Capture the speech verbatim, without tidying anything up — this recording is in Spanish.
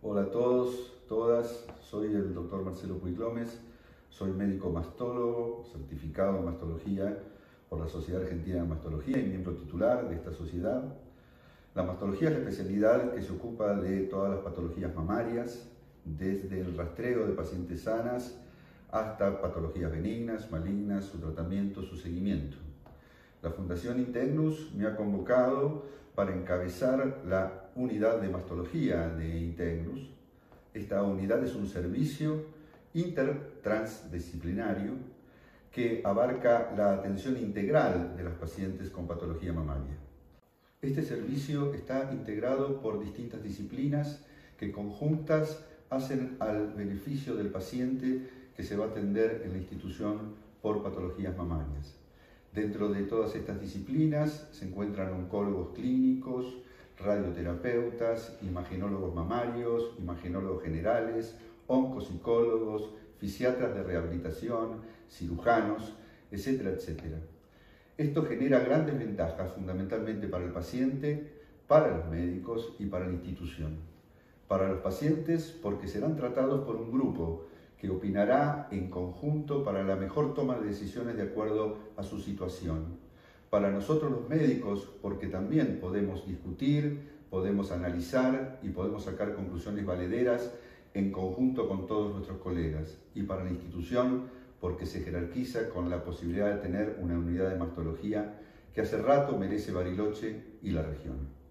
Hola a todos, todas, soy el doctor Marcelo Puig Gómez, soy médico mastólogo, certificado en mastología por la Sociedad Argentina de Mastología y miembro titular de esta sociedad. La mastología es la especialidad que se ocupa de todas las patologías mamarias, desde el rastreo de pacientes sanas hasta patologías benignas, malignas, su tratamiento, su seguimiento. La Fundación Integnus me ha convocado para encabezar la unidad de mastología de Integnus. Esta unidad es un servicio intertransdisciplinario que abarca la atención integral de las pacientes con patología mamaria. Este servicio está integrado por distintas disciplinas que conjuntas hacen al beneficio del paciente que se va a atender en la institución por patologías mamarias. Dentro de todas estas disciplinas se encuentran oncólogos clínicos, radioterapeutas, imagenólogos mamarios, imagenólogos generales, oncopsicólogos, fisiatras de rehabilitación, cirujanos, etcétera, etcétera. Esto genera grandes ventajas fundamentalmente para el paciente, para los médicos y para la institución. Para los pacientes porque serán tratados por un grupo que opinará en conjunto para la mejor toma de decisiones de acuerdo a su situación. Para nosotros los médicos, porque también podemos discutir, podemos analizar y podemos sacar conclusiones valederas en conjunto con todos nuestros colegas. Y para la institución, porque se jerarquiza con la posibilidad de tener una unidad de mastología que hace rato merece Bariloche y la región.